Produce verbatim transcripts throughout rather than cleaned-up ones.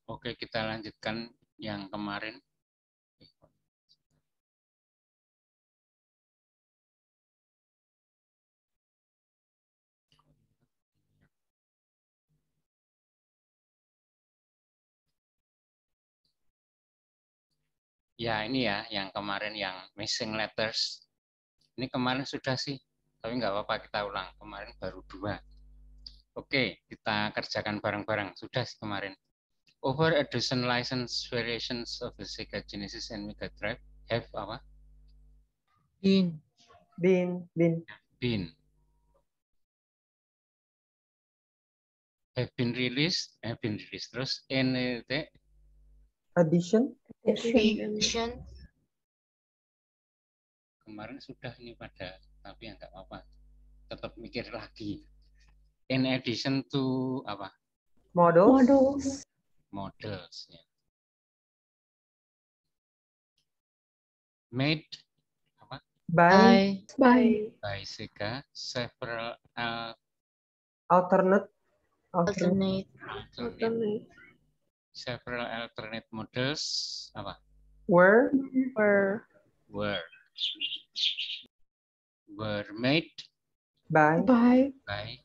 Oke, kita lanjutkan yang kemarin. Ya, ini ya, yang kemarin yang missing letters. Ini kemarin sudah sih, tapi nggak apa-apa kita ulang. Kemarin baru dua. Oke, kita kerjakan bareng-bareng. Sudah sih kemarin. Over a dozen license variations of the Sega Genesis and Mega Drive have apa? Bin. Bin. Bin. Been. Have been released. Have been released. Terus in the Addition. Addition. kemarin sudah ini pada, tapi ya nggak apa-apa. Tetap mikir lagi. In addition to apa? Models. Models. Models. Ya. Made apa? By. By. By Sega several uh, Alternate. Alternate. alternate several alternate models apa? Were. Were. Were were made By. By. by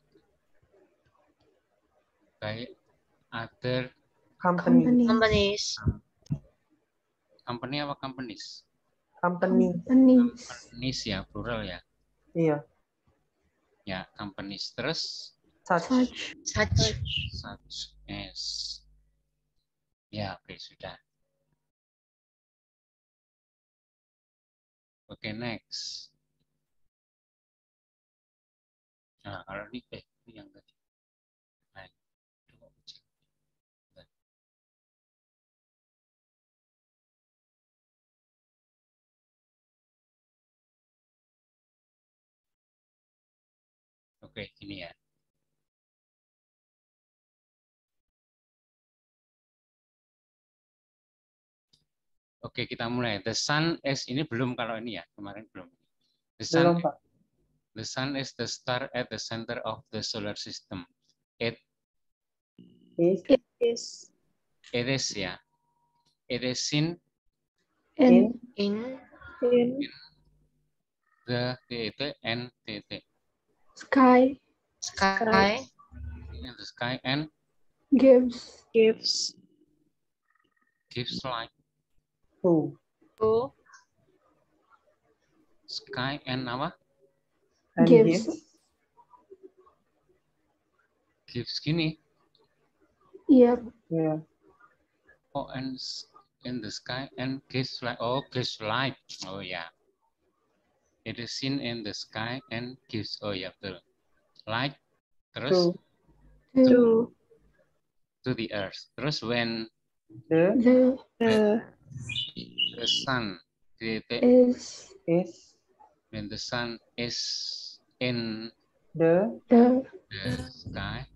by other Company. Companies. Companies. company apa companies? Company. Companies. Companies ya, plural ya. Iya. Ya, companies. Terus Such. Such. Such. such as. Ya, oke, sudah. Oke, next. Nah, kalau ini, eh, ini yang tadi. Nah, coba cek. Bentar. Oke, ini ya. Oke, kita mulai. The sun is, ini belum kalau ini ya, kemarin belum. The sun, Belum, Pak. the sun is the star at the center of the solar system. It, Is. It is. it is ya. It is seen In. In. In. the T T and T T. Sky. Sky. In the sky and Gives. Gives. gives light. To. To. Sky and apa? And Gives. gives. Gives gini. Yep. Yeah. Oh, and s- in the sky and gives light. Oh, gives light. Oh ya. It is seen in the sky and gives. Oh ya, betul. Light. Terus To. To. to the earth. Terus when The. The. the, The. the sun titik, Is. Is. when the sun is in The. The. the sky,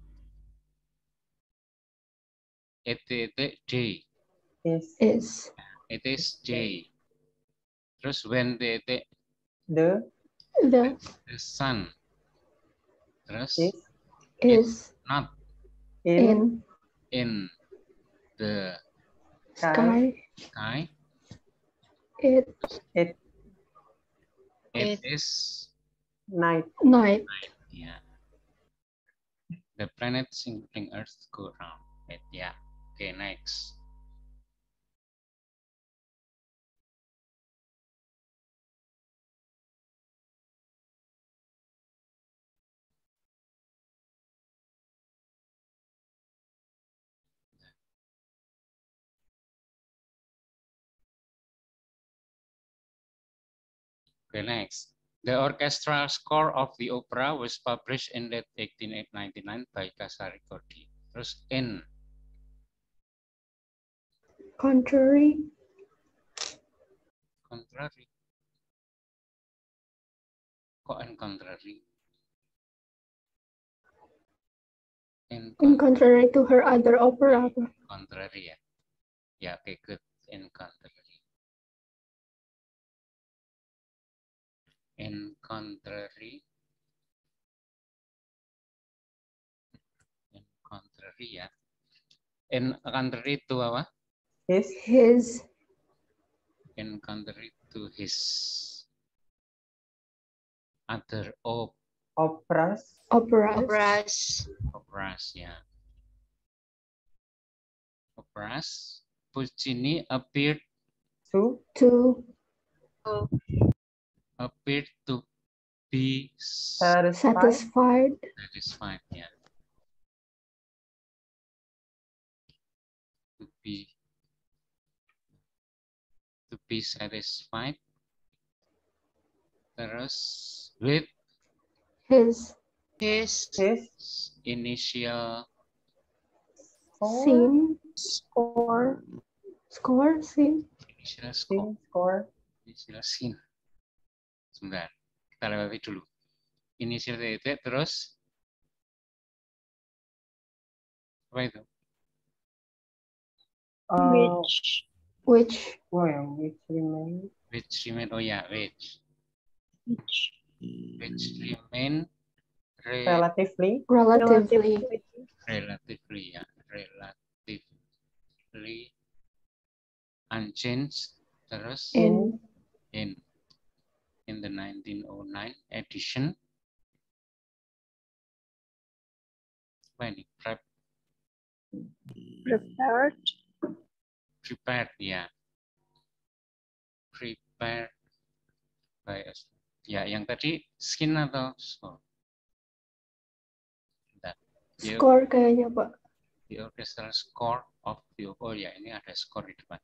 it titik day. Is. Is. It is day. Terus when titik The. The. the sun. Terus Is. Is. not In. In. in the Sky. Sky. sky. It. It. It It. is Night. Night. yeah. The planets including Earth go around it. Yeah. Okay, next. Okay, next. The orchestral score of the opera was published in late eighteen ninety-nine by Casa Ricordi. Terus in Contrary. contrary. Kok in contrary? In, In contrary to her other opera. contrary ya. Ya, oke, okay, good. In contrary. In contrary. In contrary ya. In a country to apa? His. His. In country to his other op Operas. Operas. Operas. operas ya. Operas. Puccini appeared To. To. Oh, appeared to be Satisfied. Satisfied. satisfied ya. To be to be satisfied. Terus with His. his His. initial Score. Scene. Score. Score. Scene. initial score. Scene. Score. Initial scene. Sebentar, kita lewati dulu. Initial titik terus apa itu? Uh, which Which. well, which remain. Which remain, oh ya, which. which Which remain re, Relatively. Relatively. relatively ya, relatively unchanged terus In. in in the nineteen oh nine edition. Apa ini? Prep, prepared prepared ya. Prepared by us. Ya, yang tadi skin atau score? Bentar. The, Score kayaknya, Pak. the orchestral score of the, oh ya, ini ada score di depan.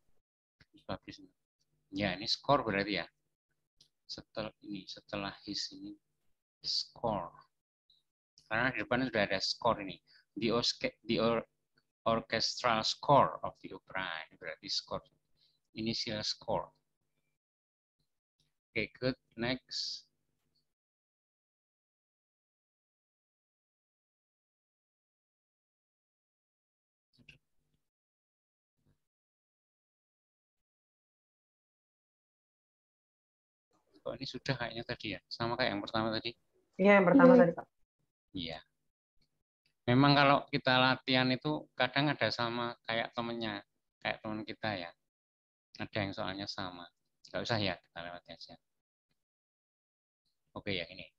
Ya, ini score berarti ya. Setelah ini, setelah his ini score. Karena di depan sudah ada score ini. The, the or, orchestral score of the opera. Ini berarti score. Initial score. Oke, okay, good. Next. Kok ini sudah kayaknya tadi ya? Sama kayak yang pertama tadi? Iya, yang pertama Iya. tadi, Pak. Iya. Memang kalau kita latihan itu kadang ada sama kayak temennya, kayak teman kita ya. Ada yang soalnya sama. Nggak usah ya, kita lewati aja. Oke, yang ini.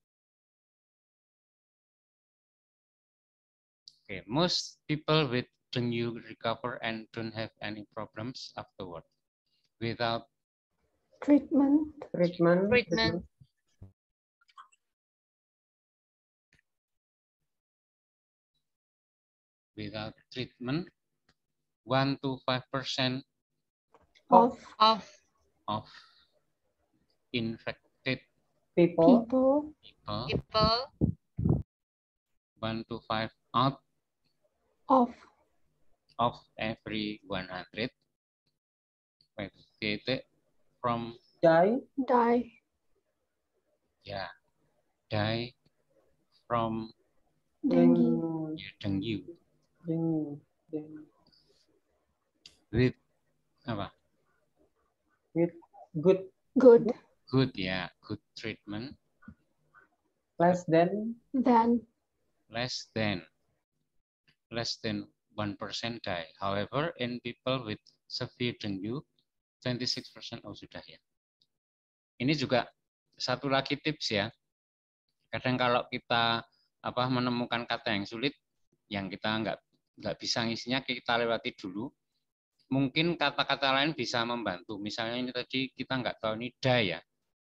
Oke, most people with dengue recover and don't have any problems afterward. Without Treatment. Treatment. treatment without treatment, one to five percent Of. of of infected People. People. people, people one to five out Of. of every one hundred, from Die. Die. ya die from Dengue. ya, dengue Dengue. Dengue. with apa With good. Good. good ya good treatment Less than. Then. less than less than one percent die. However, in people with severe dengue, twenty-six percent oh sudah ya. Ini juga satu lagi tips ya. Kadang kalau kita apa menemukan kata yang sulit, yang kita nggak nggak bisa ngisinya, kita lewati dulu. Mungkin kata-kata lain bisa membantu. Misalnya ini tadi kita nggak tahu ini die ya.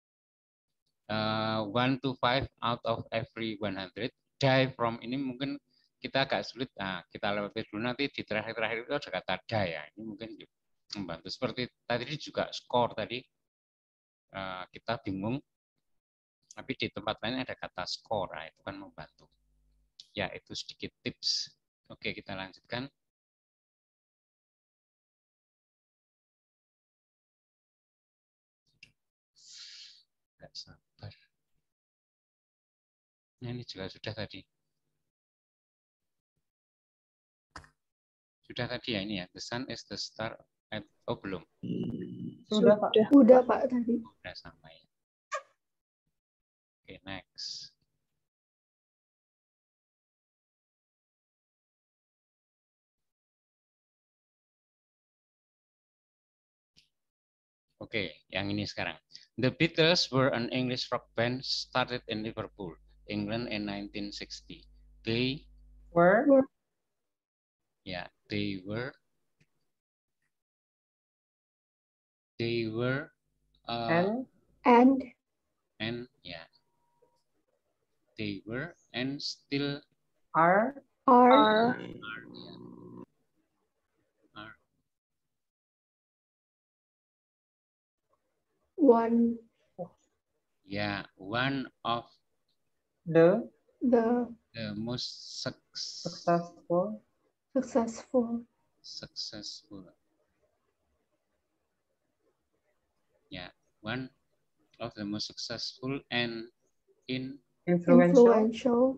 Uh, one to five out of every one hundred die from ini mungkin kita agak sulit. Nah, kita lewati dulu nanti di terakhir-terakhir itu ada kata die ya. Ini mungkin membantu. Seperti tadi juga skor tadi uh, kita bingung. Tapi di tempat lain ada kata skor, nah, itu kan membantu. Ya, itu sedikit tips. Oke, kita lanjutkan. Nggak sabar. Nah, ini juga sudah tadi. Sudah tadi ya ini ya. The sun is the star. At, oh, belum. Sudah, Pak. Udah, Pak, tadi. Sudah sama ya. Oke, next. Oke, yang ini sekarang. The Beatles were an English rock band started in Liverpool, England in nineteen sixty. They, Were. Were. yeah, they were, they were, uh, And. And. and yeah, they were and still Are. Are. are, yeah, are One. yeah, one of The. The the most suc- Successful. successful. successful, yeah, one of the most successful and in Influential. Influential.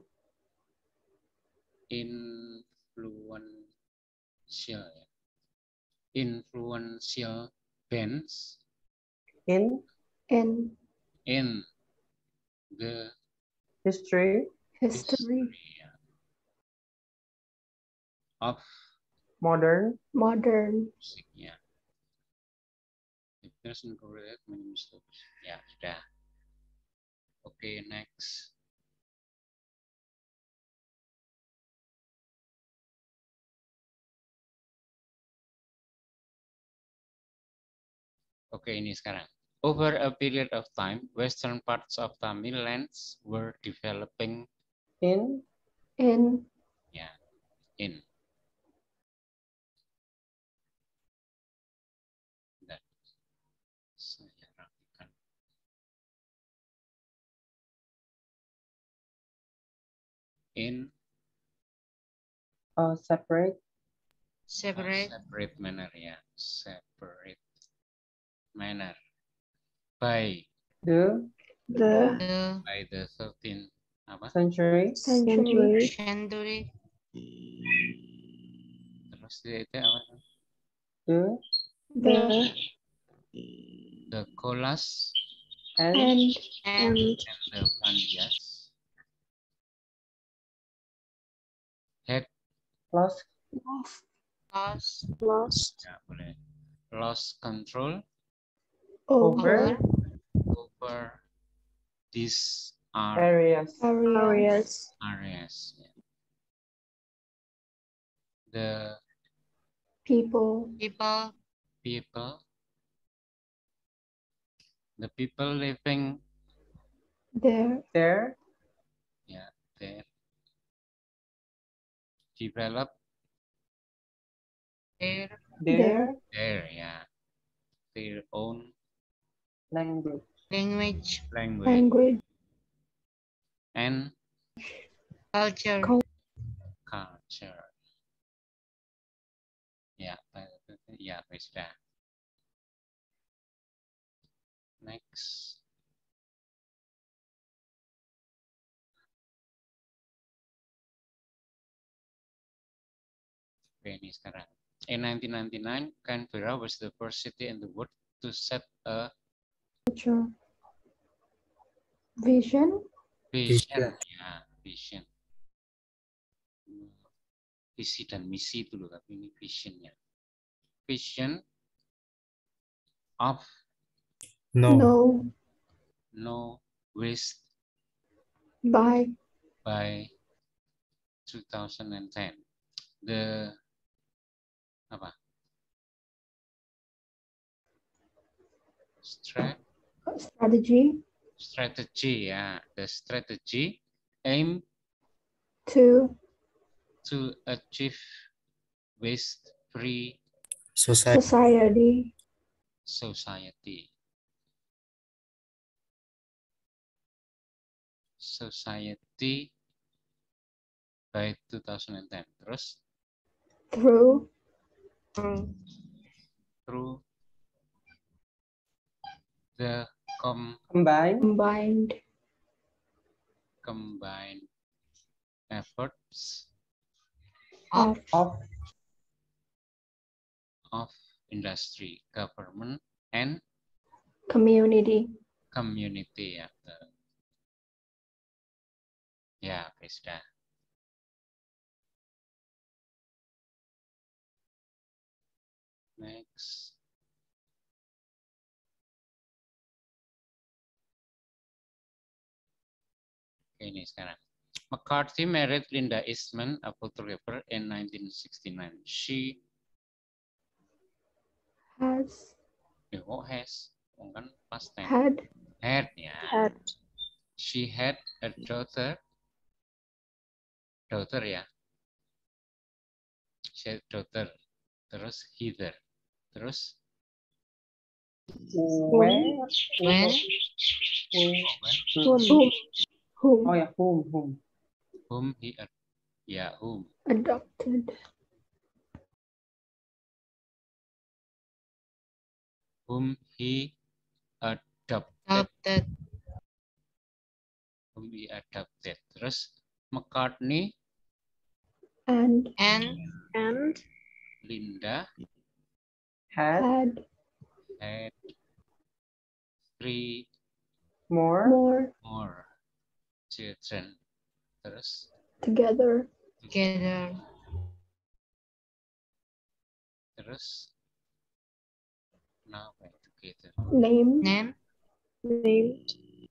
influential, ya. influential bands In. In in the History. history. history ya, of Modern. Modern. musiknya. There's no correlate many mistakes. Ya sudah. Oke, next. Oke, ini sekarang. Over a period of time, western parts of Tamil lands were developing In. In ya, in. Dan saya rapikan. In Uh, separate. Separate. separate manner ya, separate manner. By The. the The by the thirteenth apa? Century. century. century. Terus dia itu apa? The. The The Kolas And. and And and and the Pandyas had Lost. lost lost lost ya, boleh lost control Over. over over these are Areas. areas. areas. Ya. The People. people people the people living There. There. ya there develop their Their. their ya their own Language. language, language Language. and culture. Cul- culture. Ya, ya sudah. Next. Oke, ini sekarang. In nineteen ninety-nine, Canberra was the first city in the world to set a Culture. Vision. vision. Ya, vision. Visi dan misi itu loh, tapi ini visionnya. Vision of No. No. no waste By by two thousand ten. The apa? Strat strategy strategy ya, the strategy aim to to achieve waste-free Society. society society. Society by two thousand ten. Terus through Through through the com Combine. combined combined efforts of Of. of industry, government, and community. community ya. betul. Ya, oke sudah. Next. Oke, ini sekarang. McCarthy married Linda Eastman, a photographer, in nineteen sixty-nine. She Has. eh, what has? Oh, kan past tense. Had. Had, ya. Had. She had a daughter. Daughter ya. She had daughter. Terus Heather. Terus Where? When? Who? Whom. Whom. Oh ya, whom, whom. whom he ad- ya whom Adopted. whom he adopted. Adopted. Whom he adopted. Terus McCartney, And. And And. Linda Had Had. had three more More. more children. Terus Together. together. terus now together. Named. Name. Named.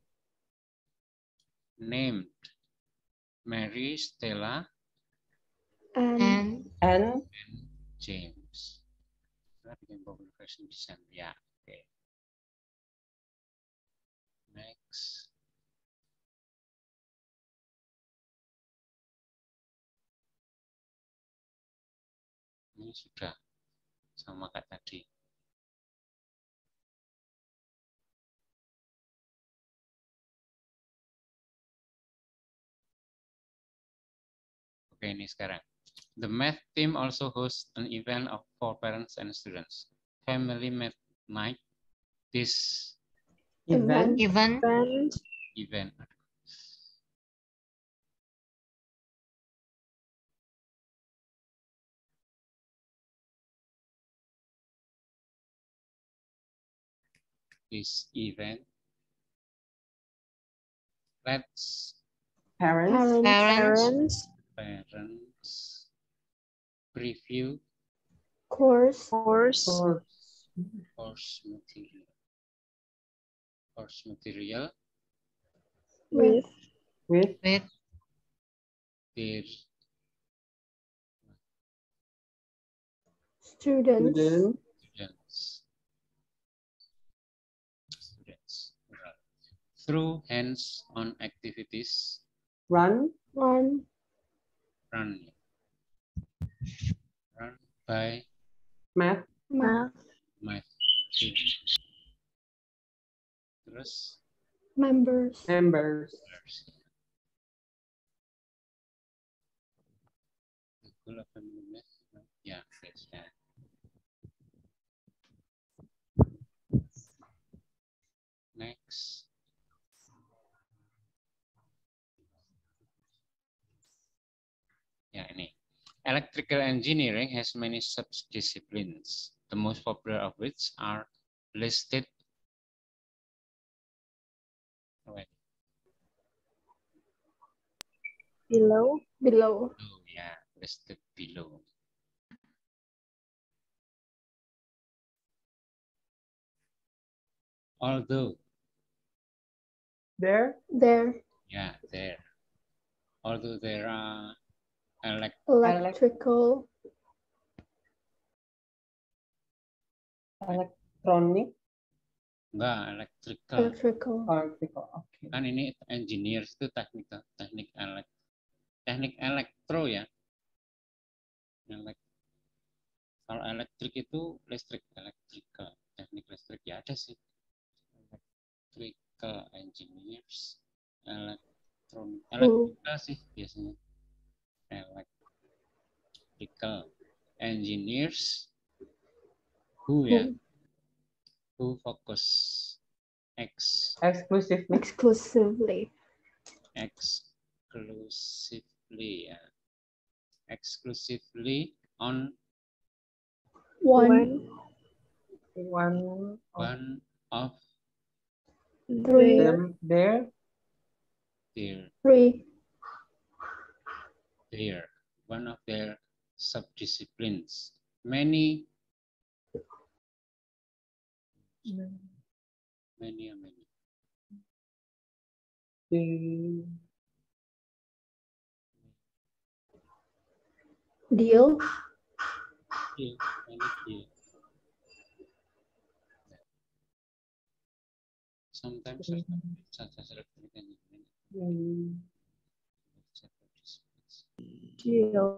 Named Mary, Stella, And. And and and James. Kita bikin popular version design. Ya, oke. Next. Ini sudah sama kayak tadi. Oke, ini sekarang. The math team also hosts an event of for parents and students. Family math night. This event even And. event. This event. Let's parents parents parents preview Course. course course course material. Course material With. with with their Students. student students. Students. Right. Through hands-on activities, run Run. run, run by math Math. math team. Terus Members. members Google apa math? Ya, yes, ya. Next. Ya, ini. Electrical engineering has many subdisciplines, the most popular of which are listed. Wait, Below. Below. oh, yeah, listed below. Although, there There. yeah, there. Although there are elect Electrical. electronic enggak electrical. Electrical. electrical oke Kan ini engineers itu teknik teknik elek teknik elektro ya. Elek, kalau elektrik itu listrik, electrical, teknik listrik ya ada sih. Electrical engineers, elektronik, electrical sih biasanya. Electrical engineers who ya, who focus X exclusively Exclusively. exclusively ya, exclusively on One. one of one of Three. them there their Three. their one of their subdisciplines. Many many many the Deal. Deal. Many deal. Sometimes such as electronic Hmm. Deal.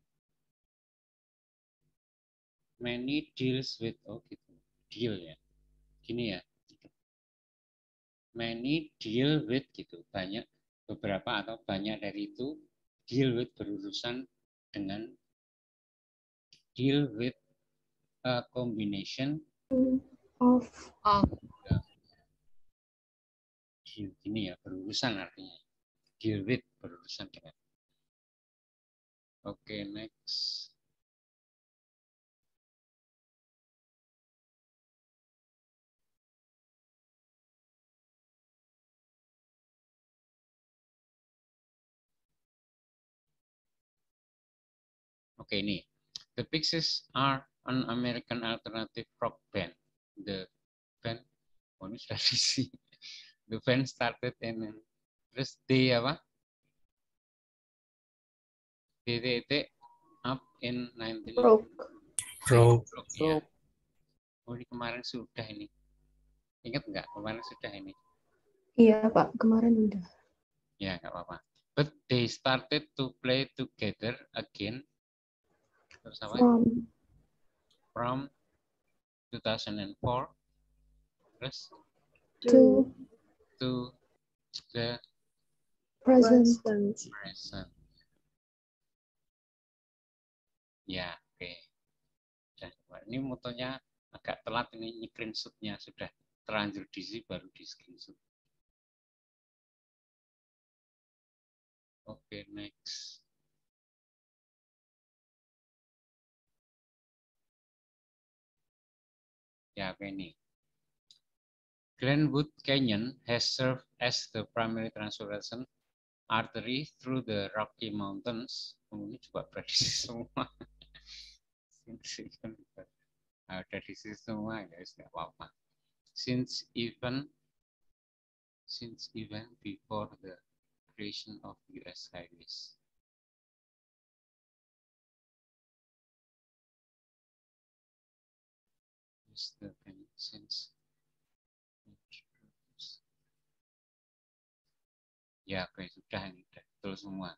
many deals with oh gitu deal ya gini ya many deal with gitu banyak beberapa atau banyak dari itu deal with berurusan dengan deal with a combination Of. Of. deal gini ya berurusan artinya deal with berurusan dengan oke okay, next oke okay, ini the Pixies are an American alternative rock band the band oh ini sudah diisi the band started in terus di apa D T T up in nineteen Broke. Broke. ya. Oh ini kemarin sudah ini ingat nggak kemarin sudah ini Iya Pak, kemarin udah. ya nggak apa-apa but they started to play together again terus apa From. from two thousand four terus To. to the Present. present ya oke okay. Dan ini motonya agak telat ini screenshotnya sudah terlanjur diisi baru di screenshot oke okay, next ya oke okay, ini Glenwood Canyon has served as the primary transportation artery through the Rocky Mountains. Oh, ini juga prediksi semua. Ada di sini semua, guys, nggak apa-apa. Since even since even before the creation of U S highways. The since ya, oke, sudah ini sudah betul semua.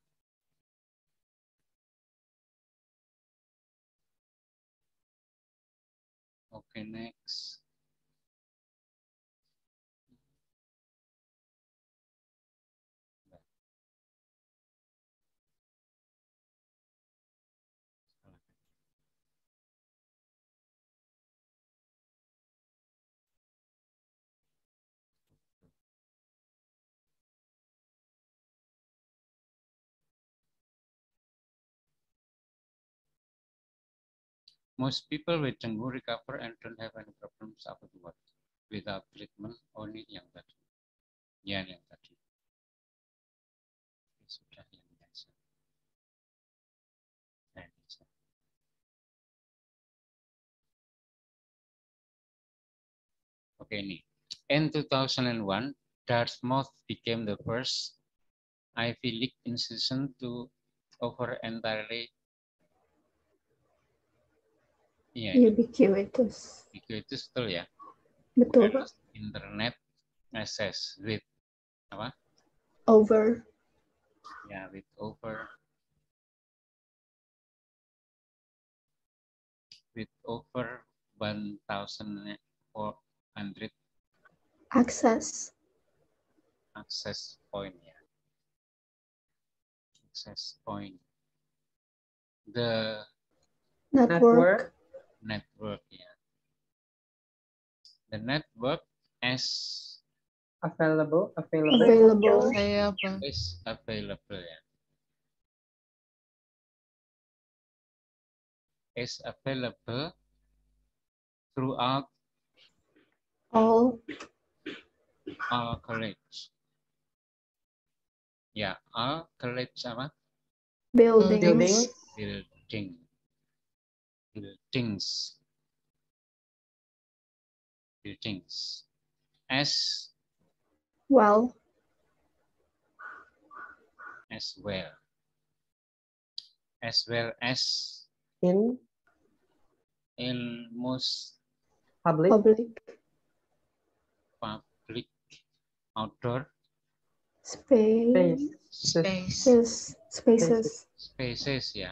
Oke, next. Most people with dengue recover and don't have any problems afterward without treatment. Only yang tadi, ya yang tadi. Sudah yang biasa. Oke ini. In two thousand one, Dartmouth became the first Ivy League institution to offer entirely Iya, ubiquitous. Ubiquitous betul ya. Betul Pak. Internet access with apa? Over. Ya, with over with over one thousand four hundred access access point ya. Access point. The network. Network ya. The network as Available, available. Available. Available. is available ya. Is available throughout All. all college. Ya, all college apa? Buildings. Building. Building. Buildings. Buildings. As Well. as well. as well as In in most public. Public. public outdoor Space. Space. Space. Spaces. spaces ya.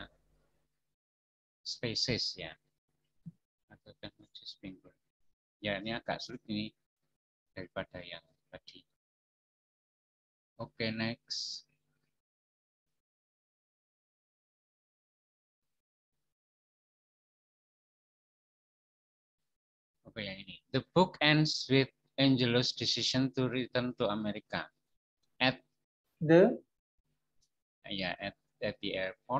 Spaces ya. Atau kan single. Ya, ini agak sulit ini daripada yang tadi. Oke, next. Oke, yang ini. The book ends with Angelo's decision to return to America. At The ya at at the airport.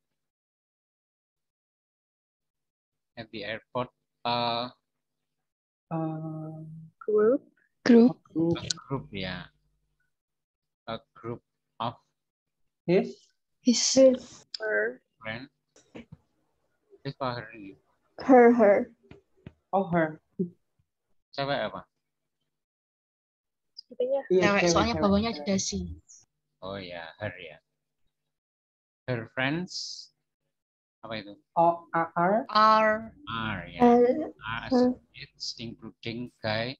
At the airport, uh, uh, Group. Group. group a group ya, a group of his His. His. Her. friends. His or her ini. Her. Her. oh her. Cewek apa? Sepertinya Iya, cewek, cewek, soalnya cewek, bawahnya cewek. ada si. Oh ya, her ya. Her friends apa itu? Oh, are Are. Are ya. And Are her. associates including guy.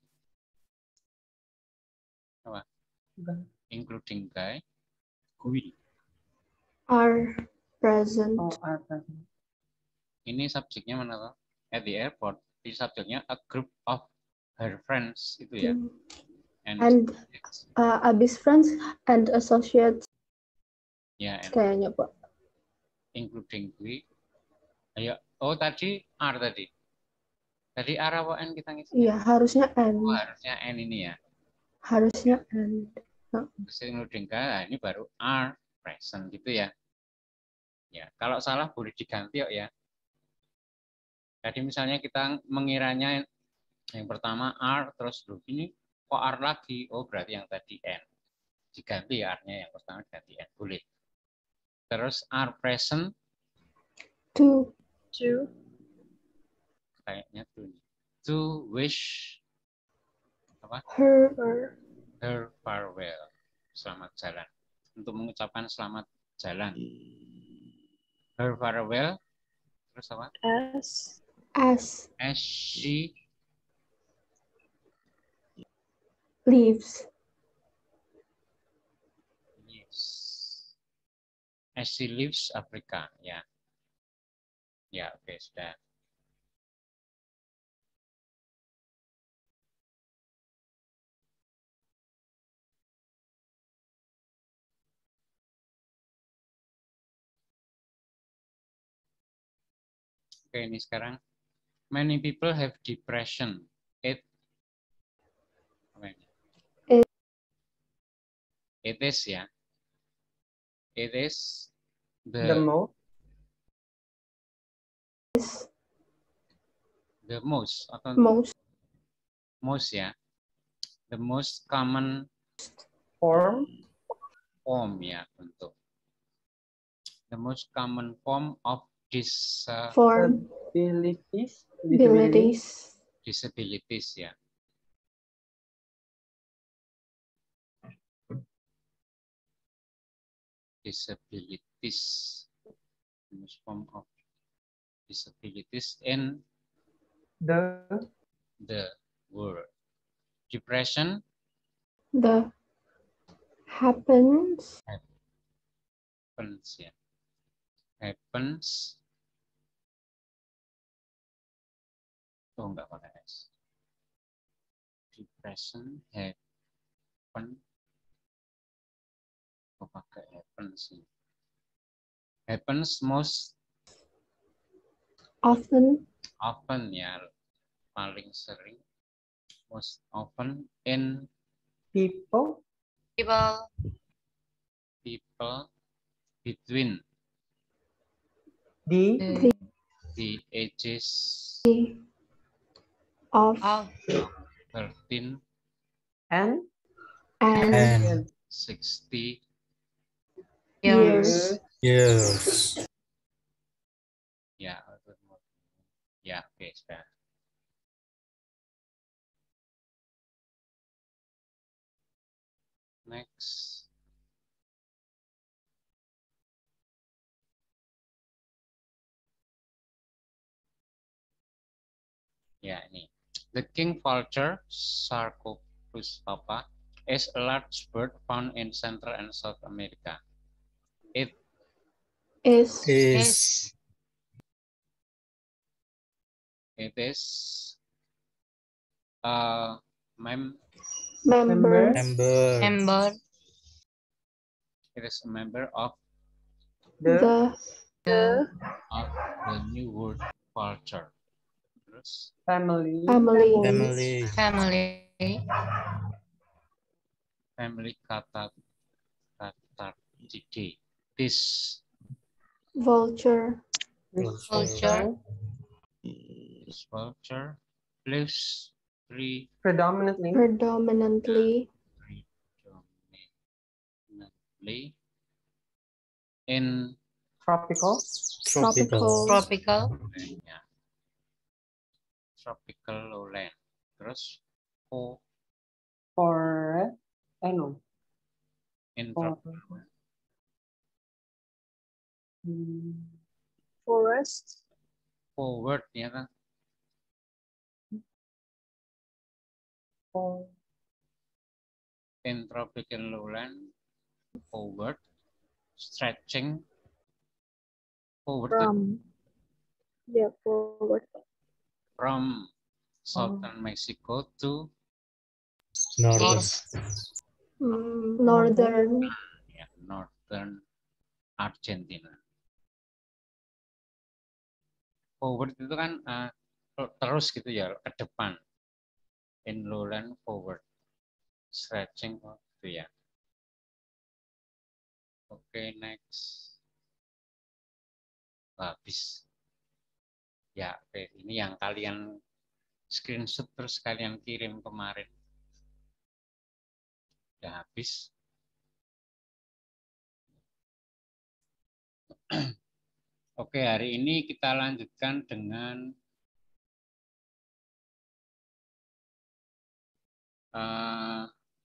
Apa? Including guy. Gue. Are present. oh are present. Ini subjeknya mana tuh? At the airport. Di subjeknya a group of her friends itu ya. And, And it's- uh, Abis friends and associates ya, and kayaknya Pak. including gue. Ayo, oh tadi R tadi. Tadi R apa N kita ngisi? Iya, harusnya and. Oh, harusnya N ini ya. Harusnya and. Terus including guy, nah ini baru R present gitu ya. Ya, kalau salah boleh diganti kok ya. Jadi misalnya kita mengiranya yang pertama R terus loh ini kok R lagi? Oh berarti yang tadi N. Diganti ya R-nya yang pertama ganti N boleh. Terus R present To. To. kayaknya to to wish apa? Her. Her farewell. Selamat jalan. Untuk mengucapkan selamat jalan. Her farewell. Terus apa? As. As. As she Leaves. leaves. As she leaves Africa. Ya. Ya, oke, sudah. Oke, ini sekarang. Many people have depression. It, apa ini? It- It is ya. It is The the most the most atau Most. most ya. The most common form form ya untuk. The most common form of dis, uh, Form. abilities Abilities. disabilities ya. Disabilities. The most form of disabilities in the the world. Depression The happens. happens ya. Happens. Oh enggak pakai S. Depression happen. Oh pakai happens sih. Happens most Often. often ya, paling sering, most often in people People. people between the The. the ages Of. Of. thirteen and And. And sixty Years. years. ya. Ya, oke, sudah. Next. Ya, ini. The king vulture, Sarcopus papa, is a large bird found in Central and South America. It Is Is it is a mem member member Member. it is a member of the the The of the New World Vulture. Terus family family family family. family kata Catarctidae. This vulture this Vulture. this vulture lives three predominantly predominantly predominantly in tropical tropical Tropical. ya, tropical lowland. Terus oh, forest eh no in for, tropical hmm, Forest. forward ya kan? for In tropical lowland forward stretching forward tuh From. Yeah, forward. from southern Mexico to north mm, northern ya, northern Argentina. Forward itu kan uh, terus gitu ya ke depan. In lowland forward stretching oh, gitu ya. Oke, next. Habis. Ya, oke. Ini yang kalian screenshot terus kalian kirim kemarin. Udah habis. Oke, hari ini kita lanjutkan dengan uh,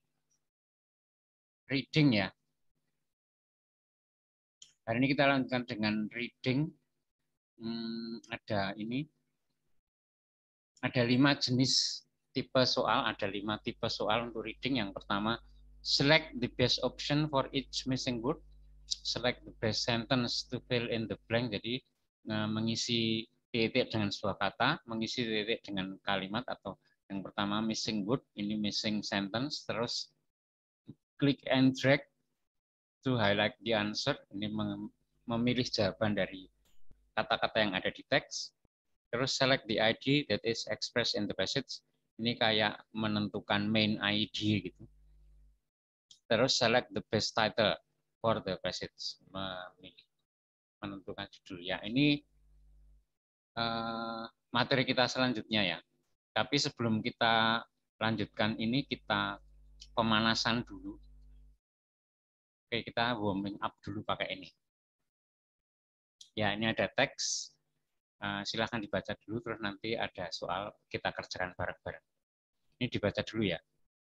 reading ya. Hari ini kita lanjutkan dengan reading. Hmm, ada ini. Ada lima jenis tipe soal, ada lima tipe soal untuk reading. Yang pertama, select the best option for each missing word. Select the best sentence to fill in the blank. Jadi nah, mengisi titik dengan sebuah kata, mengisi titik dengan kalimat atau yang pertama missing word, ini missing sentence. Terus click and drag to highlight the answer. Ini memilih jawaban dari kata-kata yang ada di teks. Terus select the I D that is expressed in the passage. Ini kayak menentukan main I D gitu. Terus select the best title for the passage. Memilih, menentukan judul. Ya, ini uh, materi kita selanjutnya ya. Tapi sebelum kita lanjutkan ini, kita pemanasan dulu. Oke, kita warming up dulu pakai ini. Ya, ini ada teks. Uh, silahkan dibaca dulu, terus nanti ada soal kita kerjakan bareng-bareng. Ini dibaca dulu ya.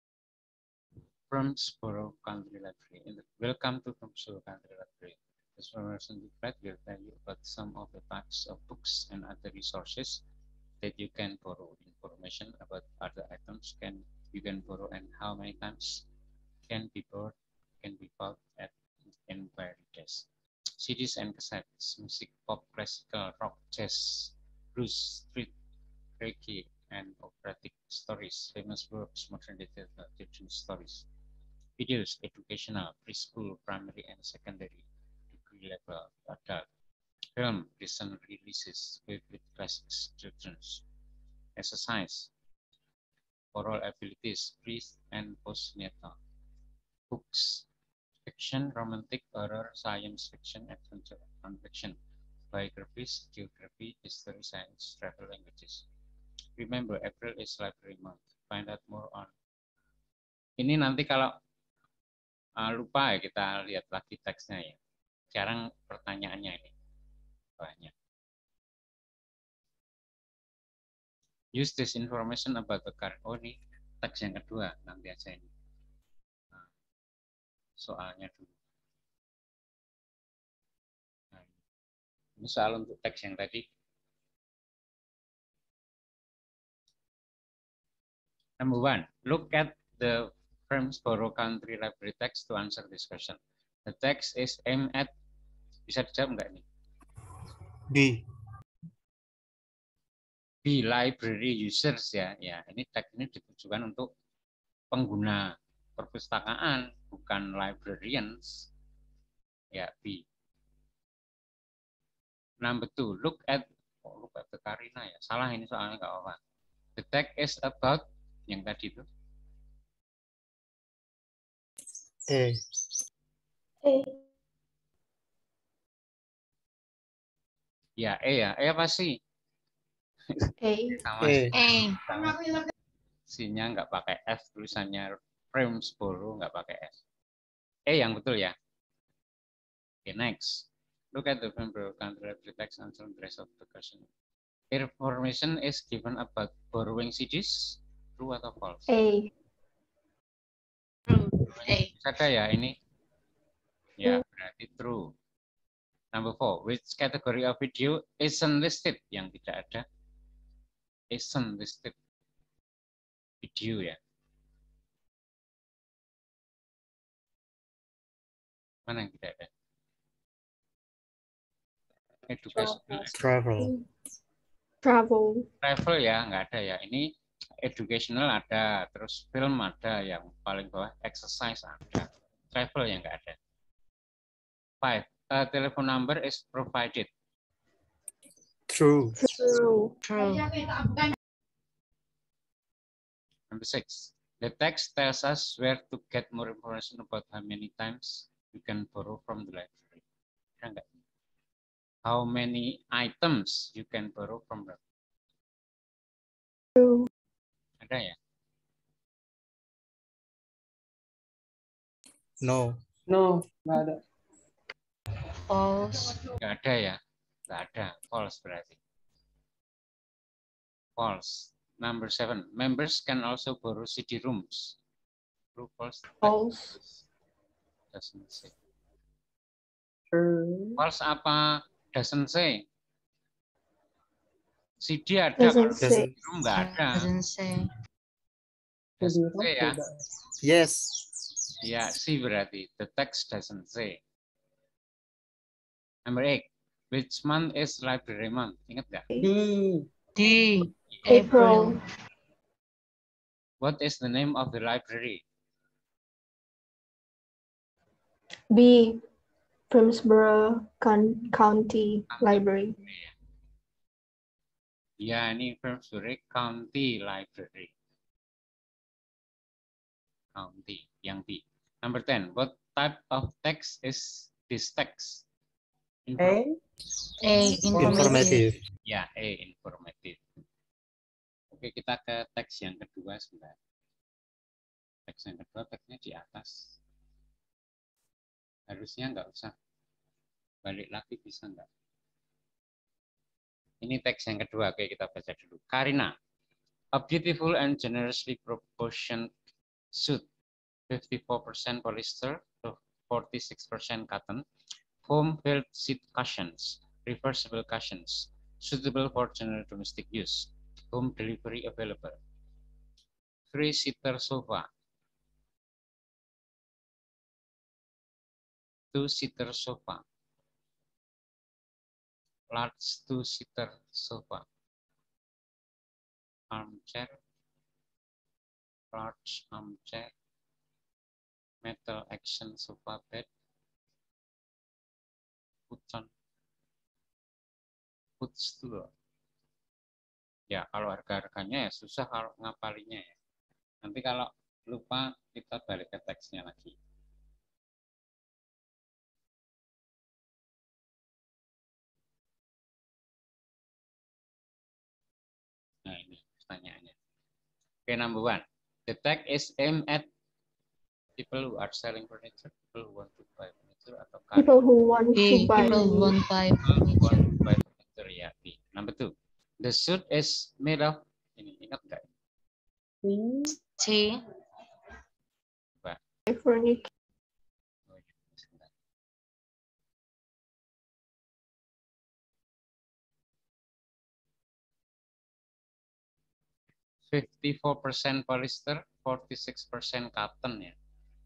Bromsboro Country Library. Welcome to Bromsboro Country Library. This information booklet will tell you about some of the types of books and other resources that you can borrow. Information about other items can you can borrow and how many times can be borrowed can be bought at inquiry desk. C Ds and cassettes, music, pop, classical, rock, jazz, blues, street, reggae, and operatic stories, famous works, modern literature, children's stories, videos, educational, preschool, primary, and secondary, degree level, adult, film, recent releases, favorite classics, children's, exercise, oral abilities, pre and postnatal, books, fiction, romantic, horror, science fiction, adventure, non-fiction, biographies, geography, history, science, travel, languages. Remember, April is library month. Find out more on. Ini nanti kalau uh, lupa ya kita lihat lagi teksnya ya. Sekarang pertanyaannya ini banyak. Use this information about the card. Oh ini teks yang kedua nanti aja ini. Nah, soalnya dulu. Nah, ini soal untuk teks yang tadi. Number one, look at the Fransboro Country Library text to answer this question. The text is aimed at, bisa dijawab nggak nih? B. B, library users ya. Ya, ini teks ini ditujukan untuk pengguna perpustakaan, bukan librarians. Ya, B. Number two, look at, oh, look at the Karina ya. Salah ini soalnya nggak apa-apa. The text is about, yang tadi itu. A. A. Ya, E ya. E apa sih? A. Sama A. sih. Sama. C-nya nggak pakai F, tulisannya Fransboro nggak pakai F. E yang betul ya. Okay, next. Look at the Fransboro Country Library text and answer the rest of the question. Information is given about borrowing C Ds. True atau false? A. A. Ada ya ini? Ya, berarti true. Number four, which category of video isn't listed? Yang tidak ada. Isn't listed. Video ya. Mana yang tidak ada? Educational. Travel. Travel. Travel ya, nggak ada ya. Ini educational ada, terus film ada, yang paling bawah exercise ada. Travel yang nggak ada. Five, a telephone number is provided. True. True. True. Number six, the text tells us where to get more information about how many times we can borrow from the library. Ada nggak? How many items you can borrow from the True. Ada ya? No. No, nggak ada. False. Nggak ada ya? Nggak ada. False berarti. False. Number seven, members can also borrow C D rooms. True, false? False. Doesn't say. True. False apa doesn't say? C D ada, Doesn't kalau say. C D room nggak ada. Doesn't say. Doesn't say ya? Tidak. Yes. Ya, C berarti. The text doesn't say. Number eight, which month is library month? Ingat nggak? D. D. April. What is the name of the library? B. Fransboro County Library. Ya, ini Fransboro County Library. County, yang B. Number ten, what type of text is this text? A. A. Informative. Ya, E, informatif. Oke, kita ke teks yang kedua sebentar. Teks yang kedua, teksnya di atas. Harusnya nggak usah. Balik lagi bisa nggak? Ini teks yang kedua, oke kita baca dulu. Karina, a beautiful and generously proportioned suit, fifty-four percent polyester, forty-six percent cotton, foam-filled seat cushions, reversible cushions, suitable for general domestic use. Home delivery available. Three-seater sofa. Two-seater sofa. Large two-seater sofa. Armchair. Large armchair. Metal action sofa bed. Futon. Footstool. Ya, kalau harga-harganya ya susah kalau ngapalinya ya. Nanti kalau lupa kita balik ke teksnya lagi. Nah, ini pertanyaannya. Oke, number one. The text is aimed at people who are selling furniture, people who want to buy furniture, atau People who want B. to buy. People want to buy who want furniture. to buy furniture, ya. B. Number two. The suit is made of, ini ingat nggak? C. C. Furniture. Oh, iya, sebentar. fifty-four percent polyester, forty-six percent cotton ya.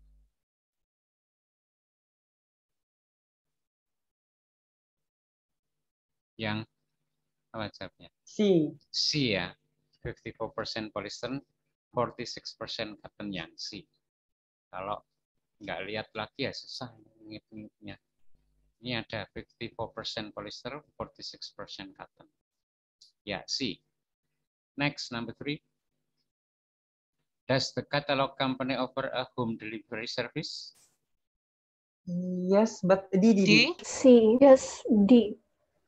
Yang apa jawabnya? C. C ya. fifty-four percent polyester, forty-six percent cotton yang C. Kalau nggak lihat lagi ya susah ngitung-ngitungnya. Ini ada fifty-four percent polyester, forty-six percent cotton. Ya, C. Next, number three. Does the catalog company offer a home delivery service? Yes, but D, D, D. D. C. Yes, D.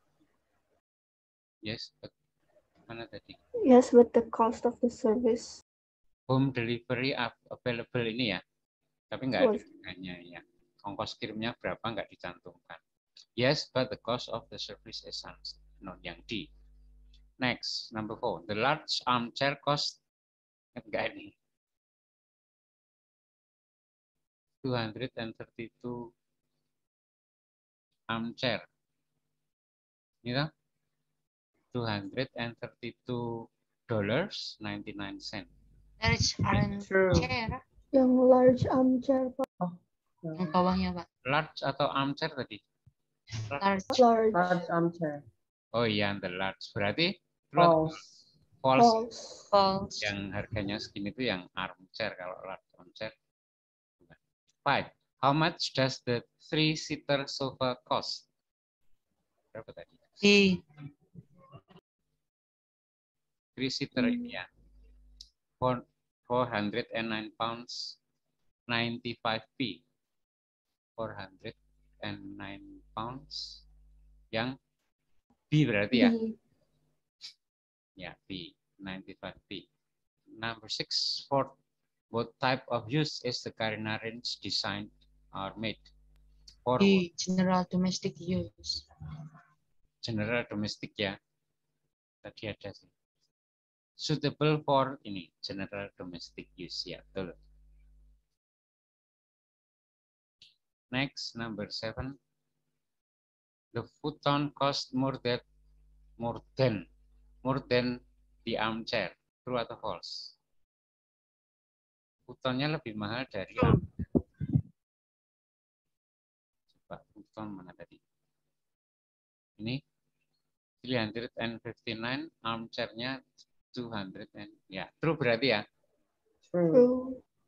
Yes, but mana tadi? Yes, but the cost of the service. Home delivery available ini ya, tapi nggak ada Was- harganya ya. Ongkos kirimnya berapa nggak dicantumkan. Yes, but the cost of the service is not yang D. Next, number four. The large armchair cost enggak ini. two hundred thirty-two armchair. Ini kan? two hundred thirty-two dollars ninety-nine cent. Large True. armchair. Yang large armchair, Pak. Yang bawahnya, Pak. Large atau armchair tadi? Large. Large. Large armchair. Oh iya, the large. Berarti true atau False. false. False. False. Yang harganya segini itu yang armchair. Kalau large armchair. Five. How much does the three-seater sofa cost? Berapa tadi? D. Three-seater Hmm. ini ya. Four, four hundred nine pounds ninety-five p. four hundred nine pounds. Yang B berarti ya? D. Ya, B. ninety-five p. Number six. For what type of use is the Carina range designed or made? For D. General domestic use. general domestic ya. Tadi ada sih. Suitable for ini general domestic use ya, betul. Next, number seven. The futon cost more than more than more than the armchair. True atau false? Futonnya lebih mahal dari armchair. Coba futon mana tadi? Ini three hundred fifty-nine, armchairnya two hundred and ya, true berarti ya. True. True.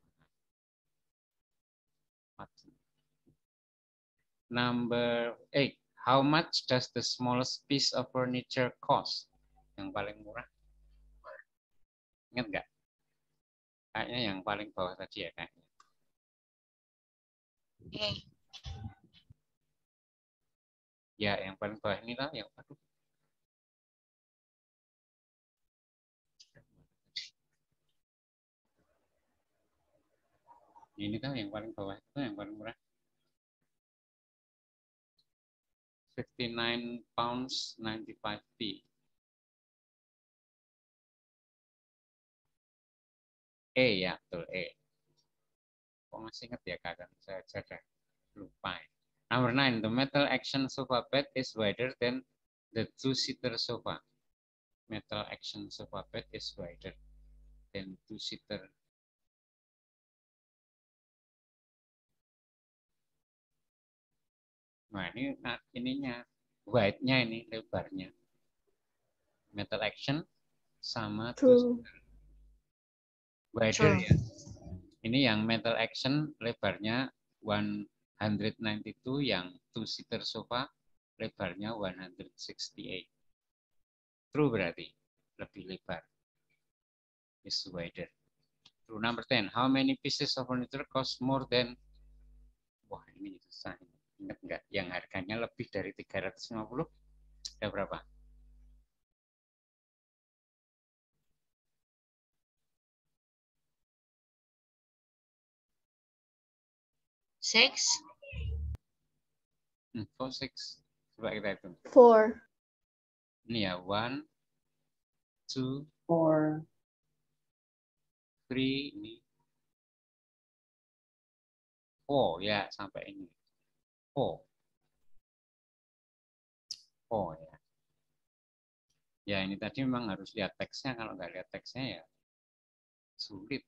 Number eight. How much does the smallest piece of furniture cost? Yang paling murah. Ingat nggak? Kayaknya yang paling bawah tadi ya kayaknya. A. Ya, yang paling bawah ini lah yang aduh. Ini kan yang paling bawah itu yang paling murah. fifty-nine pounds ninety-five p. E ya, betul E. Kok masih ingat ya kakak? Saya sudah lupa. Number nine, the metal action sofa bed is wider than the two-seater sofa. Metal action sofa bed is wider than two-seater. Nah ini ininya, wide-nya ini lebarnya. Metal action sama True. two-seater. Wider ya. Ini yang metal action lebarnya one hundred ninety-two, yang two-seater sofa lebarnya one hundred sixty-eight. True berarti, lebih lebar. Is wider. True. Number ten. How many pieces of furniture cost more than... Wah ini susah. Ingat nggak? Yang harganya lebih dari tiga ratus lima puluh. Ada berapa? Six. Hmm, four, six. Coba kita hitung. Four. Ini ya, one, two, Four. three, ini. Four, ya, sampai ini. Four. Four, ya. Ya, ini tadi memang harus lihat teksnya. Kalau nggak lihat teksnya, ya Sulit.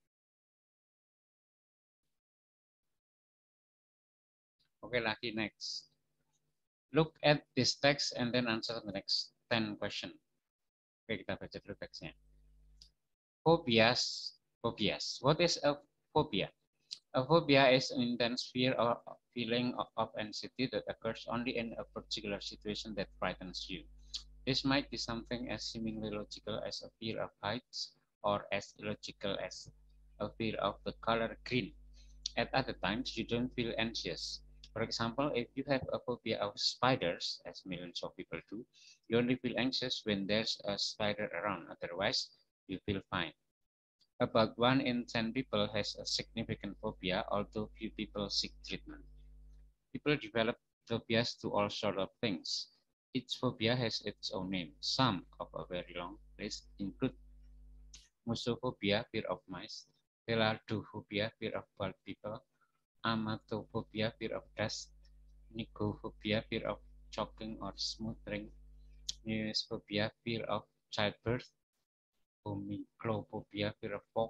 Oke, lagi next. Look at this text and then answer the next ten question. Oke, kita baca dulu teksnya. Phobias. Phobias. What is a phobia? A phobia is an intense fear or feeling of, of anxiety that occurs only in a particular situation that frightens you. This might be something as seemingly logical as a fear of heights or as illogical as a fear of the color green. At other times, you don't feel anxious. For example, if you have a phobia of spiders, as millions of people do, you only feel anxious when there's a spider around. Otherwise, you feel fine. About one in ten people has a significant phobia, although few people seek treatment. People develop phobias to all sorts of things. Each phobia has its own name. Some of a very long list include musophobia, fear of mice, teladophobia, fear of bald people, amatophobia, fear of dust, nigophobia, fear of choking or smoothing, neosphobia, fear of childbirth, omiclophobia, fear of fog,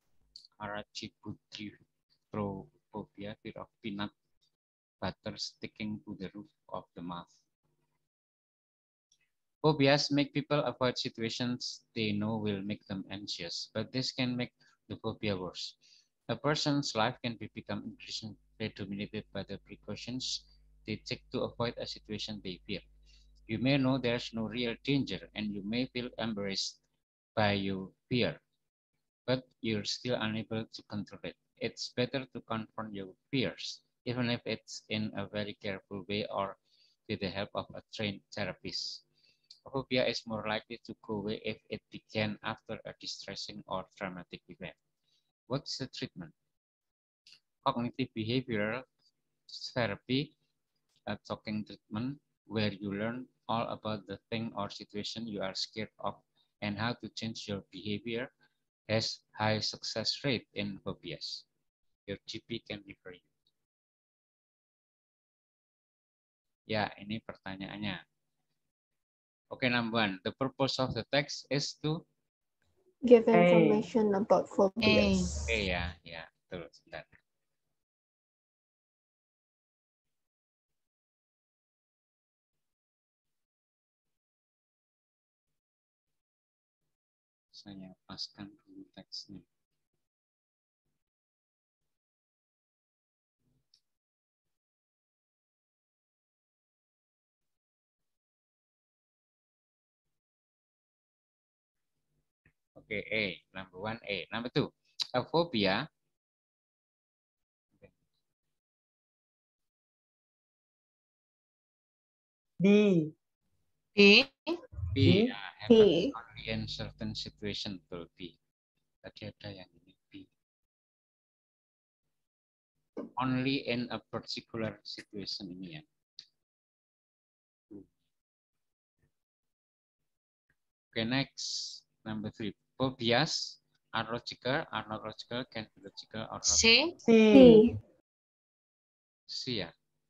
arachibutyrophobia, fear of peanut butter sticking to the roof of the mouth. Phobias make people avoid situations they know will make them anxious, but this can make the phobia worse. A person's life can be become increasingly dominated by the precautions they take to avoid a situation they fear. You may know there's no real danger and you may feel embarrassed by your fear, but you're still unable to control it. It's better to confront your fears, even if it's in a very careful way or with the help of a trained therapist. A phobia is more likely to go away if it began after a distressing or traumatic event. What's the treatment? Cognitive behavioral therapy, a talking treatment where you learn all about the thing or situation you are scared of and how to change your behavior, has high success rate in phobias. Your G P can refer you. Ya, ini pertanyaannya. Okay, number one. The purpose of the text is to Give A. information about phobias. eh ya, ya, betul. Sebentar. Saya paskan dulu teksnya. Okay, A. Number one, A. Number two, a phobia. B. B. B. B. Uh, happens B. only in certain situation. Betul, B. Tadi ada yang ini B. Only in a particular situation ini ya. Okay, next. Number three. Phobias are logical, are not logical, can be logical or not. C. C. C. C ya.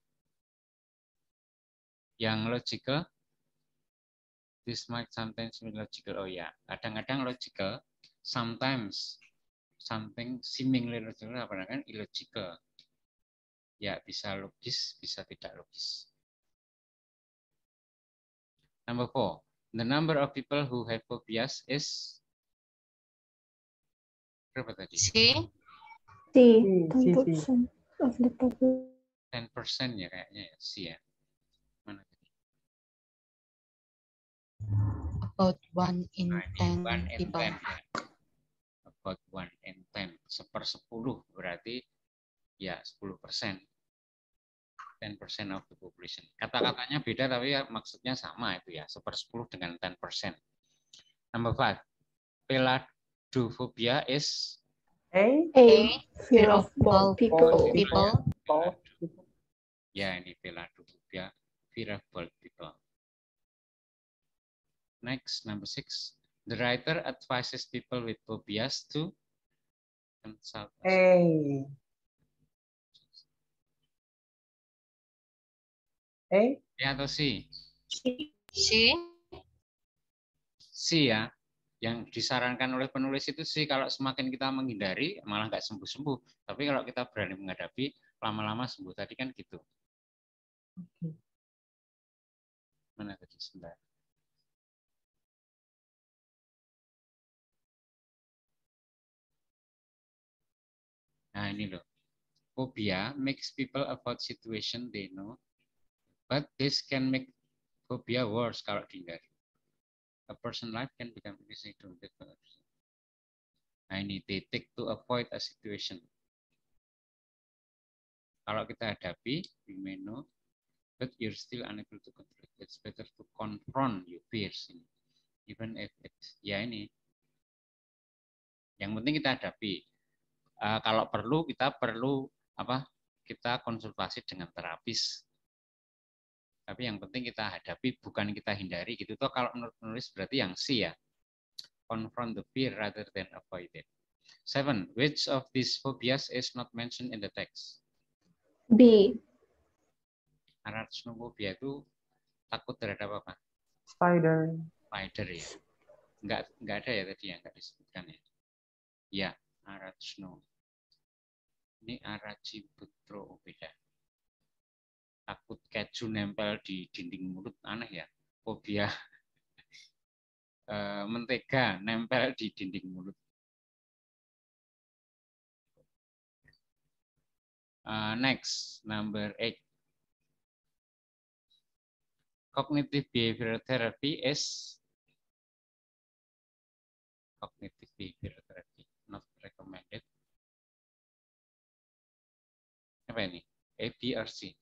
Yang logical, this might sometimes be logical. Oh ya, kadang-kadang logical, sometimes something seemingly logical, kadang-kadang illogical. Ya, bisa logis, bisa tidak logis. Number four, the number of people who have phobias is berapa tadi? C. C. C, ten C, C. percent of the population. ten percent ya kayaknya ya, C ya. Mana tadi? About one in Nah, ini ten one in people. ten ya. About one in ten, sepersepuluh berarti ya sepuluh persen. ten percent of the population. Kata-katanya beda tapi ya maksudnya sama itu ya, sepersepuluh dengan ten percent. Number five, peladophobia is A. A. A. Fear of bald people. People. Bald. ya ini peladophobia, fear of bald people. Next, number six, the writer advises people with phobias to consult. A. A. Ya atau C? C. C ya. yang disarankan oleh penulis itu sih kalau semakin kita menghindari malah nggak sembuh-sembuh. Tapi kalau kita berani menghadapi, lama-lama sembuh. Tadi kan gitu. Oke. Mana tadi sebentar. Nah ini loh. Phobia makes people avoid situation they know, but this can make phobia worse kalau dihindari. A person life can become easy to develop. Nah ini, they take to avoid a situation. Kalau kita hadapi, we may know, but you're still unable to control it. It's better to confront your fears. Even if it's, ya ini. Yang penting kita hadapi. Uh, kalau perlu, kita perlu apa? Kita konsultasi dengan terapis. Tapi yang penting kita hadapi, bukan kita hindari gitu. Toh kalau menurut penulis berarti yang C ya. Confront the fear rather than avoid it. Seven. Which of these phobias is not mentioned in the text? B. Arachnophobia itu takut terhadap apa? Spider. Spider ya. Enggak enggak ada ya tadi yang enggak disebutkan ya. Ya, arachno. Ini arachibutro beda. Takut keju nempel di dinding mulut, aneh ya. Fobia e, mentega nempel di dinding mulut. Uh, next, number eight. Cognitive behavioral therapy is cognitive behavioral therapy not recommended. Apa ini? A, B, or C?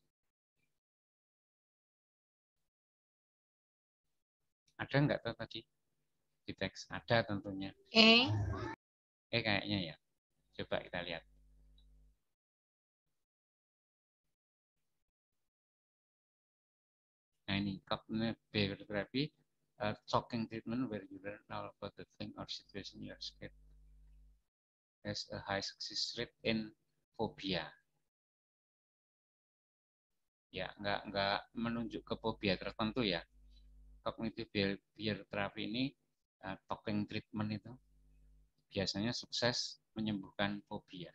Ada nggak tuh tadi di teks? Ada tentunya. E. Eh kayaknya ya. Coba kita lihat. Nah ini cognitive behavioral therapy, uh, talking treatment where you learn all about the thing or situation you are scared. Has a high success rate in phobia. Ya, nggak nggak menunjuk ke fobia tertentu ya. Cognitive behavioral therapy ini uh, talking treatment itu biasanya sukses menyembuhkan fobia.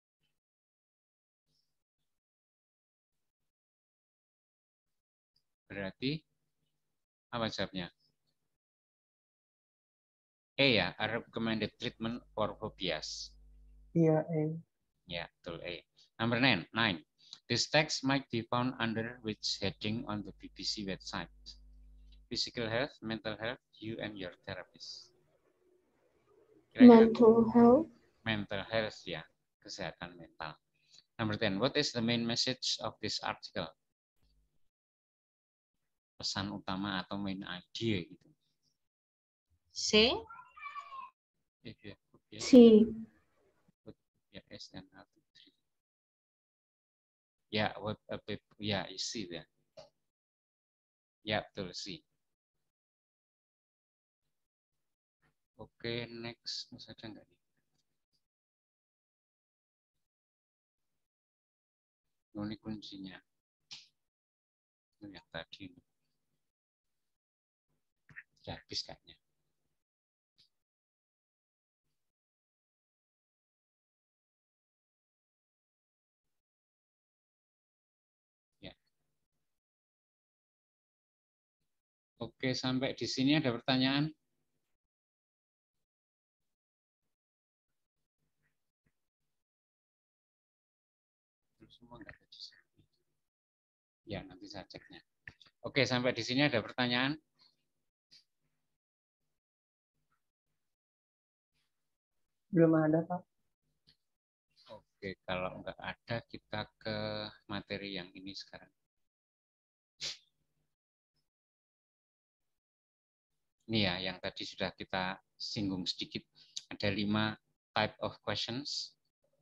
Berarti apa jawabnya? E ya, a recommended treatment for phobias. Iya, A. Ya, betul A. Number nine, nine. This text might be found under which heading on the B B C website? Physical health, mental health, you and your therapist. Kira-kira? Mental health. Mental health ya, kesehatan mental. Number ten, what is the main message of this article? Pesan utama atau main idea gitu. C. C. Ya, S and A. Ya, web, web, ya, isi ya. Ya, betul sih. Oke, next. Masih ada nggak nih? Ini kuncinya. Itu yang tadi. Sudah habis kayaknya. Ya. Oke, sampai di sini ada pertanyaan? Semua nggak ada di sini. Ya, nanti saya ceknya. Oke, sampai di sini ada pertanyaan? Belum ada, Pak. Oke, kalau nggak ada, kita ke materi yang ini sekarang. Ini ya, yang tadi sudah kita singgung sedikit. Ada lima type of questions.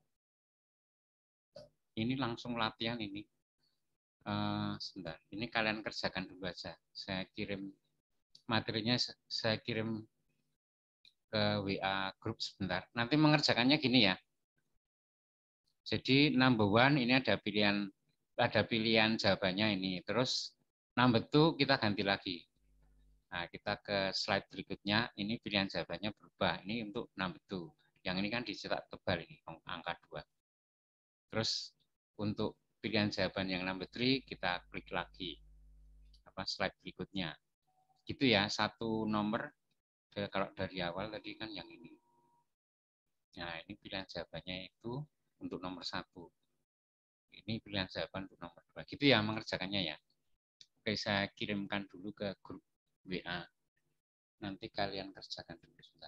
Ini langsung latihan ini. Uh, sebentar, ini kalian kerjakan dulu aja. Saya kirim materinya, saya kirim ke W A grup sebentar. Nanti mengerjakannya gini ya. Jadi number one ini ada pilihan ada pilihan jawabannya ini. Terus number two kita ganti lagi. Nah, kita ke slide berikutnya. Ini pilihan jawabannya berubah. Ini untuk number two. Yang ini kan dicetak tebal ini, angka dua. Terus untuk pilihan jawaban yang number three, kita klik lagi apa slide berikutnya. Gitu ya, satu nomor kalau dari awal tadi kan yang ini. Nah, ini pilihan jawabannya itu untuk nomor satu. Ini pilihan jawaban untuk nomor dua. Gitu ya mengerjakannya ya. Oke, saya kirimkan dulu ke grup W A. Nanti kalian kerjakan dulu sebentar.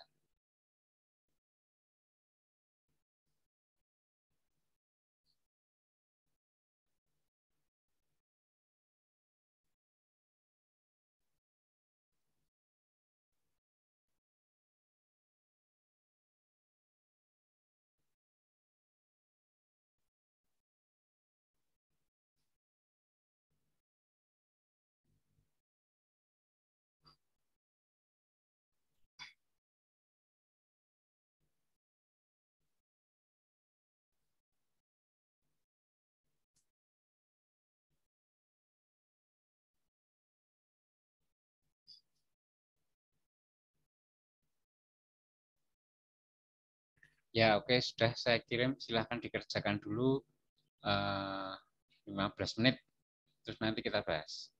Ya, oke, sudah saya kirim. Silahkan dikerjakan dulu eh, lima belas menit. Terus nanti kita bahas.